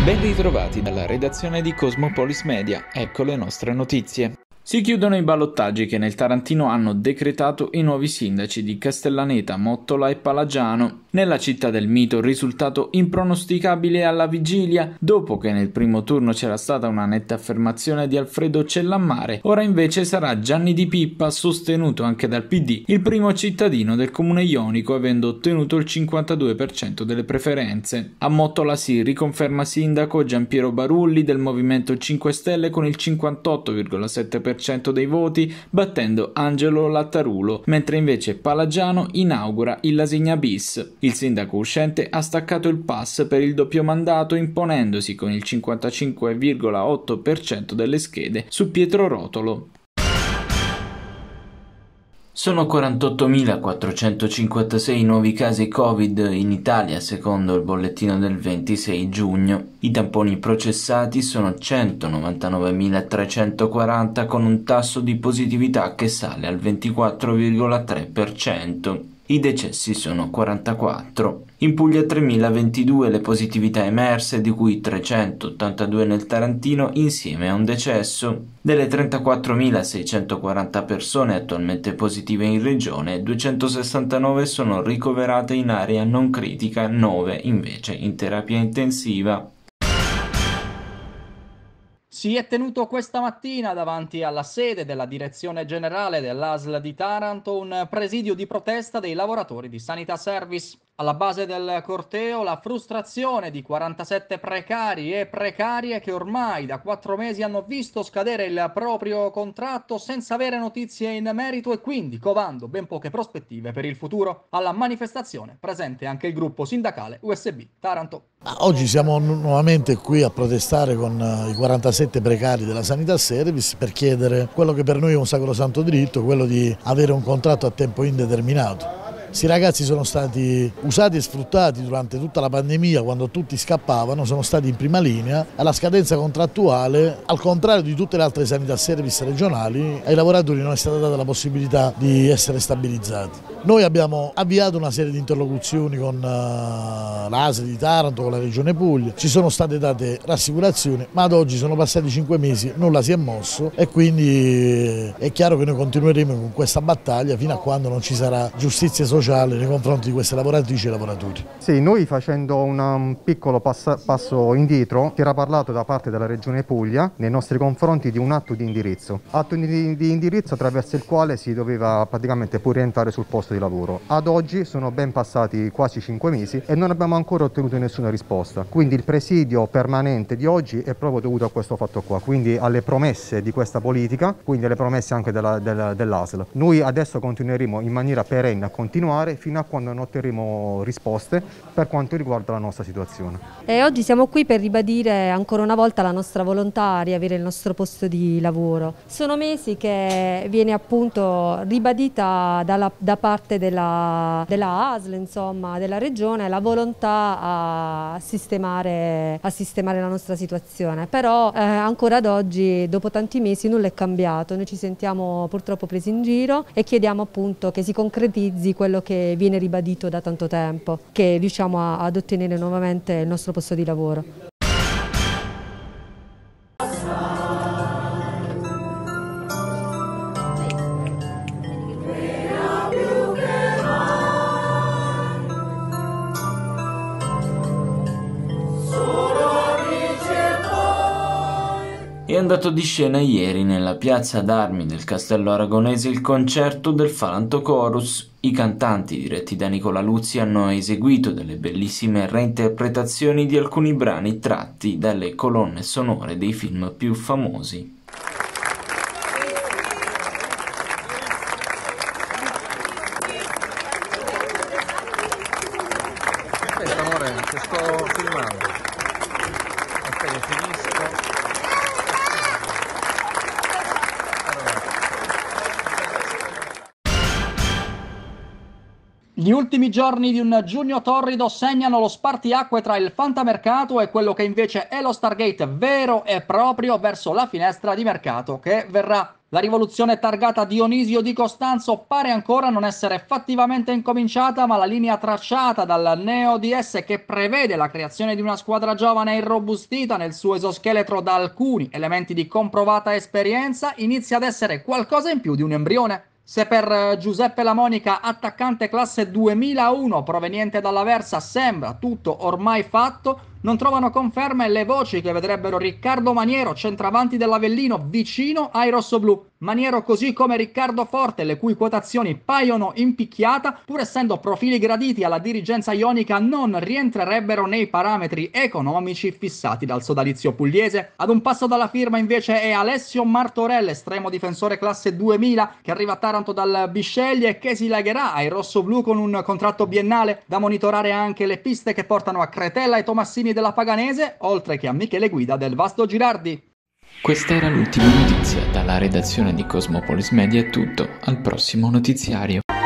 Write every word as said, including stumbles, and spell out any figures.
Ben ritrovati dalla redazione di Cosmopolis Media, ecco le nostre notizie. Si chiudono i ballottaggi che nel Tarantino hanno decretato i nuovi sindaci di Castellaneta, Mottola e Palagiano. Nella città del mito risultato impronosticabile alla vigilia, dopo che nel primo turno c'era stata una netta affermazione di Alfredo Cellammare, ora invece sarà Gianni Di Pippa, sostenuto anche dal P D, il primo cittadino del comune ionico, avendo ottenuto il cinquantadue per cento delle preferenze. A Mottola si riconferma sindaco Giampiero Barulli del Movimento cinque Stelle con il cinquantotto virgola sette per cento dei voti, battendo Angelo Lattarulo, mentre invece Palagiano inaugura il Lasigna bis. Il sindaco uscente ha staccato il pass per il doppio mandato, imponendosi con il cinquantacinque virgola otto per cento delle schede su Pietro Rotolo. Sono quarantottomilaquattrocentocinquantasei nuovi casi Covid in Italia secondo il bollettino del ventisei giugno. I tamponi processati sono centonovantanovemilatrecentoquaranta con un tasso di positività che sale al ventiquattro virgola tre per cento. I decessi sono quarantaquattro. In Puglia tremilaventidue le positività emerse, di cui trecentottantadue nel Tarantino insieme a un decesso. Delle trentaquattromilaseicentoquaranta persone attualmente positive in regione, duecentosessantanove sono ricoverate in area non critica, nove invece in terapia intensiva. Si è tenuto questa mattina davanti alla sede della direzione generale dell'A S L di Taranto un presidio di protesta dei lavoratori di Sanità Service. Alla base del corteo la frustrazione di quarantasette precari e precarie che ormai da quattro mesi hanno visto scadere il proprio contratto senza avere notizie in merito e quindi covando ben poche prospettive per il futuro. Alla manifestazione presente anche il gruppo sindacale U S B Taranto. Oggi siamo nuovamente qui a protestare con i quarantasette precari della Sanità Service per chiedere quello che per noi è un sacrosanto diritto, quello di avere un contratto a tempo indeterminato. Questi ragazzi sono stati usati e sfruttati durante tutta la pandemia, quando tutti scappavano, sono stati in prima linea. Alla scadenza contrattuale, al contrario di tutte le altre sanità service regionali, ai lavoratori non è stata data la possibilità di essere stabilizzati. Noi abbiamo avviato una serie di interlocuzioni con l'A S L di Taranto, con la Regione Puglia, ci sono state date rassicurazioni, ma ad oggi sono passati cinque mesi, nulla si è mosso e quindi è chiaro che noi continueremo con questa battaglia fino a quando non ci sarà giustizia sociale nei confronti di queste lavoratrici e lavoratori. Sì, noi facendo una, un piccolo passo, passo indietro, si era parlato da parte della Regione Puglia nei nostri confronti di un atto di indirizzo, atto di, di indirizzo attraverso il quale si doveva praticamente poi rientrare sul posto di lavoro. Ad oggi sono ben passati quasi cinque mesi e non abbiamo ancora ottenuto nessuna risposta, quindi il presidio permanente di oggi è proprio dovuto a questo fatto qua, quindi alle promesse di questa politica, quindi alle promesse anche della, della, dell'A S L. Noi adesso continueremo in maniera perenne a continuare fino a quando non otterremo risposte per quanto riguarda la nostra situazione. E oggi siamo qui per ribadire ancora una volta la nostra volontà di avere il nostro posto di lavoro. Sono mesi che viene appunto ribadita dalla, da parte della, della A S L, insomma, della Regione, la volontà a sistemare, a sistemare la nostra situazione, però eh, ancora ad oggi, dopo tanti mesi, nulla è cambiato. Noi ci sentiamo purtroppo presi in giro e chiediamo appunto che si concretizzi quello che viene ribadito da tanto tempo, che riusciamo a, ad ottenere nuovamente il nostro posto di lavoro. È andato di scena ieri nella piazza d'armi del Castello Aragonese il concerto del Falanto Chorus. I cantanti, diretti da Nicola Luzzi, hanno eseguito delle bellissime reinterpretazioni di alcuni brani tratti dalle colonne sonore dei film più famosi. Aspetta amore, che sto filmando. Aspetta, finisco. Gli ultimi giorni di un giugno torrido segnano lo spartiacque tra il fantamercato e quello che invece è lo Stargate vero e proprio verso la finestra di mercato che verrà. La rivoluzione targata Dionisio Di Costanzo pare ancora non essere fattivamente incominciata, ma la linea tracciata dal Neo D S, che prevede la creazione di una squadra giovane e irrobustita nel suo esoscheletro da alcuni elementi di comprovata esperienza, inizia ad essere qualcosa in più di un embrione. Se per Giuseppe Lamonica, attaccante classe duemilauno proveniente dall'Aversa, sembra tutto ormai fatto, non trovano conferme le voci che vedrebbero Riccardo Maniero, centravanti dell'Avellino, vicino ai rossoblù. Maniero, così come Riccardo Forte, le cui quotazioni paiono in picchiata, pur essendo profili graditi alla dirigenza ionica, non rientrerebbero nei parametri economici fissati dal sodalizio pugliese. Ad un passo dalla firma invece è Alessio Martorell, estremo difensore classe duemila, che arriva a Taranto dal Bisceglie e che si legherà ai rossoblù con un contratto biennale. Da monitorare anche le piste che portano a Cretella e Tomassini della Paganese, oltre che a Michele Guida del Vasto Girardi. Questa era l'ultima notizia. Dalla redazione di Cosmopolis Media è tutto. Al prossimo notiziario.